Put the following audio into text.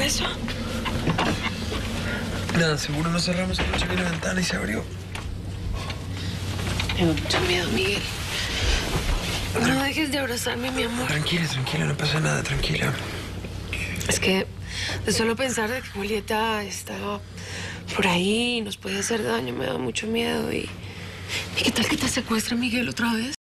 eso? Nada, seguro no cerramos anoche bien la ventana y se abrió. Tengo mucho miedo, Miguel. No dejes de abrazarme, mi amor. Tranquila, tranquila, no pasa nada, tranquila. Es que de solo pensar de que Julieta está por ahí y nos puede hacer daño me da mucho miedo. ¿Y qué tal que te secuestre Miguel otra vez?